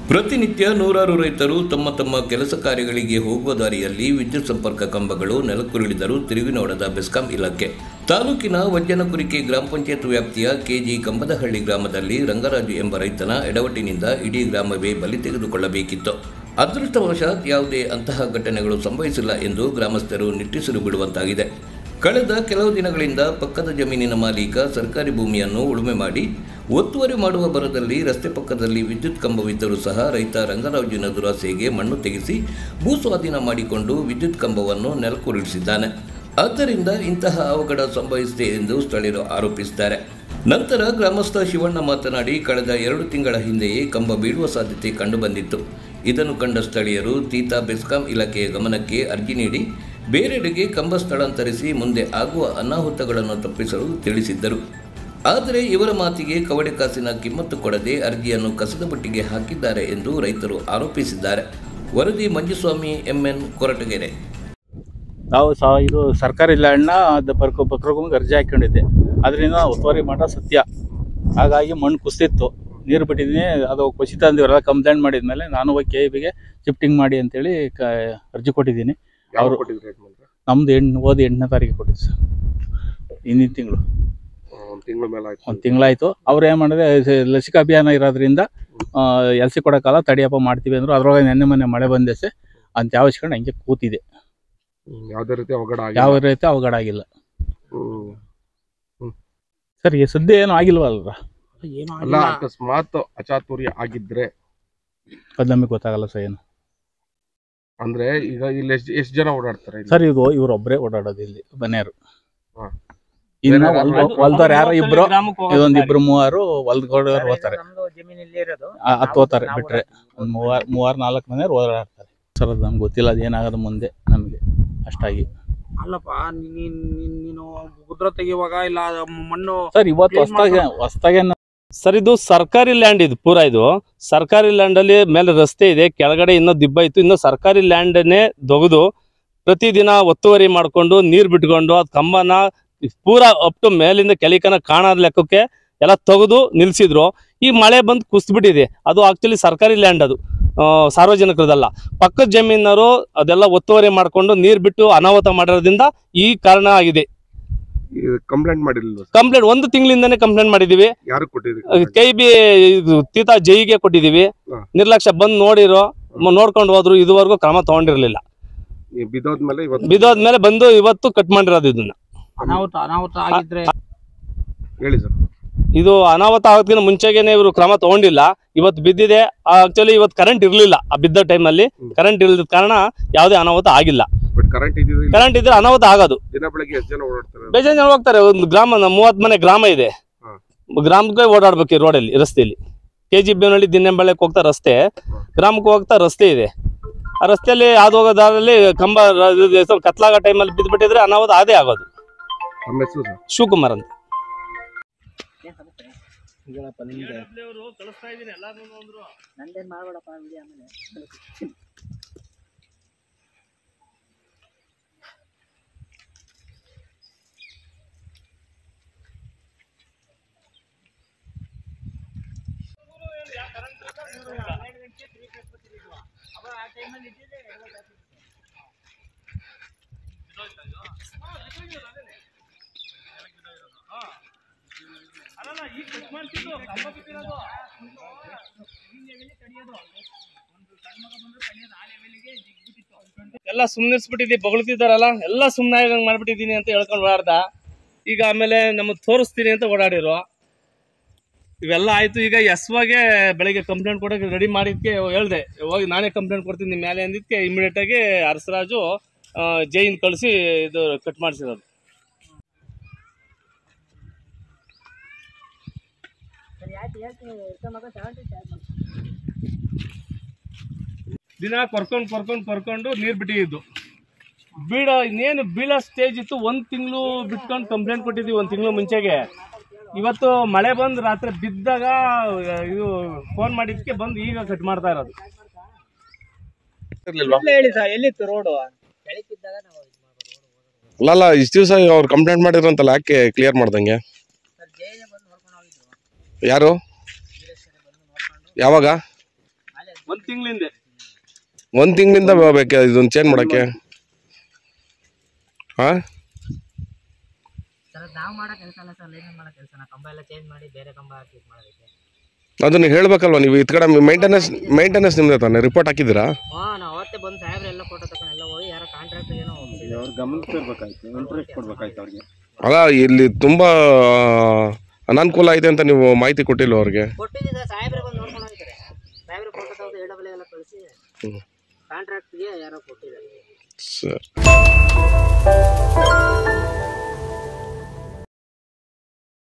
ಪ್ರತಿನಿತ್ಯ ನೂರಾರು ರೈತರು ತಮ್ಮ ತಮ್ಮ ಕೆಲಸ ಕಾರ್ಯಗಳಿಗೆ ಹೋಗುವ ದಾರಿಯಲ್ಲಿ ವಿದ್ಯುತ್ ಸಂಪರ್ಕ ಕಂಬಗಳು ನೆಲಕ್ಕುರುಳಿದರೂ ತಿರುಗಿ ನೋಡದ ಬೆಸ್ಕಾಂ ಇಲಾಖೆ. ತಾಲೂಕಿನ ವಜ್ಜನಕುರಿಕೆ ಗ್ರಾಮ ಪಂಚಾಯತ್ ವ್ಯಾಪ್ತಿಯ ಕೆಜಿ ಕಂಬದಹಳ್ಳಿ ಗ್ರಾಮದಲ್ಲಿ ರಂಗರಾಜು ಎಂಬ ರೈತನ ಎಡವಟ್ಟಿನಿಂದ ಇಡೀ ಗ್ರಾಮವೇ ಬಲಿ ತೆಗೆದುಕೊಳ್ಳಬೇಕಿತ್ತು. ಅದೃಷ್ಟವಶಾತ್ ಯಾವುದೇ ಅಂತಹ ಘಟನೆಗಳು ಸಂಭವಿಸಿಲ್ಲ ಎಂದು ಗ್ರಾಮಸ್ಥರು ನಿಟ್ಟುಸಿರು ಬಿಡುವಂತಾಗಿದೆ. ಕಳೆದ ಕೆಲವು ದಿನಗಳಿಂದ ಪಕ್ಕದ ಜಮೀನಿನ ಮಾಲೀಕ ಸರ್ಕಾರಿ ಭೂಮಿಯನ್ನು ಉಳುಮೆ ಮಾಡಿ ಒತ್ತುವರಿ ಮಾಡುವ ಭರದಲ್ಲಿ ರಸ್ತೆ ಪಕ್ಕದಲ್ಲಿ ವಿದ್ಯುತ್ ಕಂಬವಿದ್ದರೂ ಸಹ ರೈತ ರಂಗರಾಜುವಿನ ದುರಾಸೆಗೆ ಮಣ್ಣು ತೆಗೆಸಿ ಭೂಸ್ವಾಧೀನ ಮಾಡಿಕೊಂಡು ವಿದ್ಯುತ್ ಕಂಬವನ್ನು ನೆಲಕ್ಕುರುಳಿಸಿದ್ದಾನೆ. ಆದ್ದರಿಂದ ಇಂತಹ ಅವಘಡ ಸಂಭವಿಸಿದೆ ಎಂದು ಸ್ಥಳೀಯರು ಆರೋಪಿಸಿದ್ದಾರೆ. ನಂತರ ಗ್ರಾಮಸ್ಥ ಶಿವಣ್ಣ ಮಾತನಾಡಿ, ಕಳೆದ 2 ತಿಂಗಳ ಹಿಂದೆಯೇ ಕಂಬ ಬೀಳುವ ಸಾಧ್ಯತೆ ಕಂಡುಬಂದಿತ್ತು. ಇದನ್ನು ಕಂಡ ಸ್ಥಳೀಯರು ತೀತಾ ಬೆಸ್ಕಾಂ ಇಲಾಖೆಯ ಗಮನಕ್ಕೆ ಅರ್ಜಿ ನೀಡಿ ಬೇರೆಡೆಗೆ ಕಂಬ ಸ್ಥಳಾಂತರಿಸಿ ಮುಂದೆ ಆಗುವ ಅನಾಹುತಗಳನ್ನು ತಪ್ಪಿಸಲು ತಿಳಿಸಿದ್ದರು. ಆದರೆ ಇವರ ಮಾತಿಗೆ ಕವಡೆ ಕಾಸಿನ ಕಿಮ್ಮತ್ತು ಕೊಡದೆ ಅರ್ಜಿಯನ್ನು ಕಸದ ಬುಟ್ಟಿಗೆ ಹಾಕಿದ್ದಾರೆ ಎಂದು ರೈತರು ಆರೋಪಿಸಿದ್ದಾರೆ. ವರದಿ ಮಂಜುಸ್ವಾಮಿ, MN, ಕೊರಟಗೆರೆ. ನಾವು ಇದು ಸರ್ಕಾರಿ ಲ್ಯಾಂಡ್ನ ಬಕ್ರಗೊಂಡು ಅರ್ಜಿ ಹಾಕೊಂಡಿದ್ದೆ. ಅದರಿಂದ ಒತ್ತುವರಿ ಮಾಡ ಸತ್ಯ. ಹಾಗಾಗಿ ಮಣ್ಣು ಕುಸಿತ್ತು, ನೀರು ಬಿಟ್ಟಿದ್ದೀನಿ. ಅದು ಕುಸಿತ ಅಂದಿವರೆಲ್ಲ ಕಂಪ್ಲೇಂಟ್ ಮಾಡಿದ್ಮೇಲೆ ನಾನು ಹೋಗಿ KEBಗೆ ಶಿಫ್ಟಿಂಗ್ ಮಾಡಿ ಅಂತೇಳಿ ಅರ್ಜಿ ಕೊಟ್ಟಿದ್ದೀನಿ. ಅವರು ನಮ್ದು 8ನೇ ತಾರೀಕಿಗೆ ಕೊಟ್ಟಿದ್ದು ಸರ್, ಹಿಂದಿನ ತಿಂಗಳು. ಒಂದು ತಿಂಗಳಾಯ್ತು. ಅವ್ರು ಏನು ಮಾಡಿದ್ರೆ, ಲಸಿಕಾ ಅಭಿಯಾನ ಇರೋದ್ರಿಂದ LC ಕೊಡೋಕ್ಕಲ್ಲ, ತಡಿಯಪ್ಪ ಮಾಡ್ತೀವಿ ಅಂದರು. ಅದ್ರೊಳಗೆ ನೆನ್ನೆ ಮೊನ್ನೆ ಮಳೆ ಬಂದೆಸೆ ಅಂತ ಯಾವಸ್ಕೊಂಡು ಹಂಗೆ ಕೂತಿದೆ. ಯಾವ ರೀತಿ ಅವಘಡ ಆಗಿಲ್ಲ ಸರ್. ಈ ಸದ್ಯ ಏನು ಆಗಿಲ್ವಲ್ರ? ಅಕಸ್ಮಾತ್ ಅಚಾತುರ್ಯ ಆಗಿದ್ರೆ ಅದು ನಮಗೆ ಗೊತ್ತಾಗಲ್ಲ ಸರ್. ಏನು ಅಂದ್ರೆ ಈಗ ಇಲ್ಲಿ ಎಷ್ಟು ಜನ ಓಡಾಡ್ತಾರೆ ಸರ್? ಇವ್ರೊಬ್ಬರೇ ಓಡಾಡೋದು ಇಲ್ಲಿ ಮನೆಯವರು. ಇನ್ನು ಹೊಲ್ದವ್ರು ಯಾರು ಇಬ್ರು, ಇದೊಂದು 3 ಹೊಲ್ದವ್ರು ಹೋಗ್ತಾರೆ, 10 ಹೋಗ್ತಾರೆ. ಬಿಟ್ರೆ ಒಂದು 3-4 ಮನೆಯವ್ರು ಓಡಾಡ್ತಾರೆ ಸರ್. ಅದು ನಮ್ಗೆ ಗೊತ್ತಿಲ್ಲ ಅದೇನಾಗೋದು ಮುಂದೆ ನಮಗೆ ಅಷ್ಟಾಗಿ. ಅಲ್ಲಪ್ಪ, ನೀನು ಗುದ್ರ ತೆಗಿಯುವಾಗ ಇಲ್ಲ ಮಣ್ಣು ಸರ್ ಇವತ್ತು ಹೊಸ್ತಾಗೆ ಸರ್, ಇದು ಸರ್ಕಾರಿ ಲ್ಯಾಂಡ್. ಇದು ಪೂರಾ ಇದು ಸರ್ಕಾರಿ ಲ್ಯಾಂಡ್ ಅಲ್ಲಿ ಮೇಲೆ ರಸ್ತೆ ಇದೆ, ಕೆಳಗಡೆ ಇನ್ನೂ ದಿಬ್ಬ ಇತ್ತು. ಇನ್ನು ಸರ್ಕಾರಿ ಲ್ಯಾಂಡನ್ನೇ ದೊಗೆದು ಪ್ರತಿದಿನ ಒತ್ತುವರಿ ಮಾಡ್ಕೊಂಡು ನೀರು ಬಿಟ್ಕೊಂಡು ಅದು ಕಂಬನ ಪೂರಾ ಅಪ್ ಟು ಮೇಲಿಂದ ಕೆಳಕನ ಕಾಣೋದ್ ಲೆಕ್ಕಕ್ಕೆ ಎಲ್ಲ ತೆಗೆದು ನಿಲ್ಸಿದ್ರು. ಈ ಮಳೆ ಬಂದು ಕುಸಿದ್ಬಿಟ್ಟಿದೆ. ಅದು ಆಕ್ಚುಲಿ ಸರ್ಕಾರಿ ಲ್ಯಾಂಡ್, ಅದು ಸಾರ್ವಜನಿಕರದಲ್ಲ. ಪಕ್ಕದ ಜಮೀನವರು ಅದೆಲ್ಲ ಒತ್ತುವರಿ ಮಾಡ್ಕೊಂಡು ನೀರು ಬಿಟ್ಟು ಅನಾಹುತ ಮಾಡಿರೋದ್ರಿಂದ ಈ ಕಾರಣ ಆಗಿದೆ. ಕಂಪ್ಲೇಂಟ್ ಮಾಡಿಲ್ಲ? ಕಂಪ್ಲೇಂಟ್ 1 ತಿಂಗಳಿಂದಾನೇ ಕಂಪ್ಲೇಂಟ್ ಮಾಡಿದೀವಿ. KEB ತೀತಾ ಜೈಗೆ ಕೊಟ್ಟಿದೀವಿ. ನಿರ್ಲಕ್ಷ್ಯ ಬಂದು ನೋಡ್ಕೊಂಡು ಹೋದ್ರು. ಇದುವರೆಗೂ ಕ್ರಮ ತಗೊಂಡಿರ್ಲಿಲ್ಲ. ಬಿದ್ದೋದ್ಮೇಲೆ ಬಂದು ಇವತ್ತು ಕಟ್ ಮಾಡಿರೋದು. ಇದನ್ನ ಅನಾಹುತ ಆಗಿದ್ರೆ ಹೇಳಿ ಸರ್. ಇದು ಅನಾಹುತ ಆಗೋದಕ್ಕಿಂತ ಮುಂಚೆಗೇನೆ ಇವರು ಕ್ರಮ ತಗೊಂಡಿಲ್ಲ. ಇವತ್ತು ಬಿದ್ದಿದೆ. ಆಕ್ಚುಲಿ ಇವತ್ತು ಕರೆಂಟ್ ಇರ್ಲಿಲ್ಲ. ಆ ಬಿದ್ದ ಟೈಮಲ್ಲಿ ಕರೆಂಟ್ ಇಲ್ಲದ ಕಾರಣ ಯಾವುದೇ ಅನಾಹುತ ಆಗಿಲ್ಲ. ಕರೆಂಟ್ ಇದ್ರೆ ಅನಾಹುತ ಆಗೋದು. ಬೇಜಾನ್ ಜನ ಹೋಗ್ತಾರೆ. ಒಂದು ಗ್ರಾಮ, 30 ಮನೆ ಗ್ರಾಮ ಇದೆ. ಗ್ರಾಮಕ್ಕೆ ಓಡಾಡ್ಬೇಕು ಈ ರೋಡಲ್ಲಿ, ರಸ್ತೆಯಲ್ಲಿ. KGB ದಿನ್ನೆಂಬಳಕ್ಕೆ ಹೋಗ್ತಾ ರಸ್ತೆ, ಗ್ರಾಮಕ್ಕೆ ಹೋಗ್ತಾ ರಸ್ತೆ ಇದೆ. ಆ ರಸ್ತೆಯಲ್ಲಿ ಹಾದು ಹೋಗೋ ದಾರಲ್ಲಿ ಕಂಬ ಕತ್ಲಾಗ ಟೈಮಲ್ಲಿ ಬಿದ್ದುಬಿಟ್ಟಿದ್ರೆ ಅನಾಹುತ ಅದೇ ಆಗೋದು. ಶಿವಕುಮಾರ್ ಅಂತ. ಎಲ್ಲ ಸುಮ್ನಿರ್ಸ್ಬಿಟ್ಟಿದ್ದಿ, ಬೊಗಳ್ತಿದ್ದಾರಲ್ಲ, ಎಲ್ಲ ಸುಮ್ನಾಗಿ ಮಾಡ್ಬಿಟ್ಟಿದೀನಿ ಅಂತ ಹೇಳ್ಕೊಂಡು ಓಡಾಡ್ದ. ಈಗ ಆಮೇಲೆ ನಮಗೆ ತೋರಿಸ್ತೀನಿ ಅಂತ ಓಡಾಡಿರು. ಇವೆಲ್ಲ ಆಯ್ತು. ಈಗ SWಗೆ ಬೆಳಗ್ಗೆ ಕಂಪ್ಲೇಂಟ್ ಕೊಡೋಕೆ ರೆಡಿ ಮಾಡಿದ್ಕೆ ಹೇಳ್ದೆ, ಹೋಗಿ ನಾನೇ ಕಂಪ್ಲೇಂಟ್ ಕೊಡ್ತೀನಿ ನಿಮ್ಮ ಮೇಲೆ ಅಂದಿದ್ಕೆ ಇಮಿಡಿಯೇಟ್ ಆಗಿ ಅರಸರಾಜು ಜೈನ್ ಕಳಿಸಿ ಇದು ಕಟ್ ಮಾಡಿಸಿರೋದು. ದಿನ ಕರ್ಕೊಂಡು ನೀರು ಬಿಟ್ಟಿದ್ದು. ಇನ್ನೇನು ಬೀಳೋ ಸ್ಟೇಜ್ ಇತ್ತು. 1 ತಿಂಗಳು ಬಿಟ್ಕೊಂಡು ಕಂಪ್ಲೇಂಟ್ ಕೊಟ್ಟಿದ್ವಿ, 1 ತಿಂಗಳು ಮುಂಚೆಗೆ. ಇವತ್ತು ಮಳೆ ಬಂದು ರಾತ್ರಿ ಬಿದ್ದಾಗ ಇದು ಫೋನ್ ಮಾಡಿದ್ಕೆ ಬಂದು ಈಗ ಕಟ್ ಮಾಡ್ತಾ ಇರೋದು. ಎಲ್ಲಿತ್ತು ರೋಡ್? ಅಲ್ಲ ಇಷ್ಟು ದಿವಸ ಅವ್ರು ಕಂಪ್ಲೇಂಟ್ ಮಾಡಿದ್ರಂತಲ್ಲ, ಯಾಕೆ ಕ್ಲಿಯರ್ ಮಾಡ್ದಂಗೆ? ಯಾರು? ಯಾವಾಗ? 1 ತಿಂಗಳಿಂದ ಬೇಕಾ ಇದೊಂದು ಚೇಂಜ್ ಮಾಡಕ್ಕೆ? ಹಾ ಸರ್ ನಾವು ಮಾಡೋ ಕೆಲಸ ಅಲ್ಲ ಸರ್, ಲೈನ್ ಮಾಡೋ ಕೆಲಸ. ಕಂಬ ಎಲ್ಲ ಚೇಂಜ್ ಮಾಡಿ ಬೇರೆ ಕಂಬ ಹಾಕಿ ಮಾಡೋದಕ್ಕೆ ಅದನ್ನ ಹೇಳ್ಬೇಕಲ್ವಾ ನೀವು? ಇದ್ ಕಡೆ ಮೇಂಟೆನೆನ್ಸ್ ನಿಮ್ದೆ ತಾನೆ? ರಿಪೋರ್ಟ್ ಹಾಕಿದ್ದೀರಾ? ನಾವು ಅವತ್ತೇ ಬಂದು ಸಾಹೇಬ್ರೆ ಎಲ್ಲ ಫೋಟೋ ತಗೊಂಡು ಎಲ್ಲ ಹೋಗಿ ಯಾರೋ ಕಾಂಟ್ರಾಕ್ಟ್ ಏನೋ ಅವ್ರ ಗಮನಕ್ಕೆ ಇರ್ಬೇಕಾಯ್ತು, ಇಂಟ್ರೆಸ್ಟ್ ಕೊಡ್ಬೇಕಾಯ್ತು ಅವ್ರಿಗೆ. ಅಲ್ಲ, ಇಲ್ಲಿ ತುಂಬಾ ಅನಾನುಕೂಲ ಇದೆ ಅಂತ ನೀವು ಮಾಹಿತಿ ಕೊಟ್ಟಿಲ್ಲ ಅವ್ರಿಗೆ? ಕೊಟ್ಟಿದ್ದೀವಿ ಸರ್, ಸಾಹೇಬ್ರೆ ಬಂದು ನೋಡ್ಕೊಂಡು ಹೋಗಿದ್ದಾರೆ. ಸಾಹೇಬ್ರೆ ಫೋಟೋ ತಗೊಂಡು ಎಡಬಲೆ ಎಲ್ಲ ಕಳಿಸಿ ಕಾಂಟ್ರಾಕ್ಟ್ಗೆ ಯಾರೋ ಕೊಟ್ಟಿದ್ದಾರೆ ಸರ್.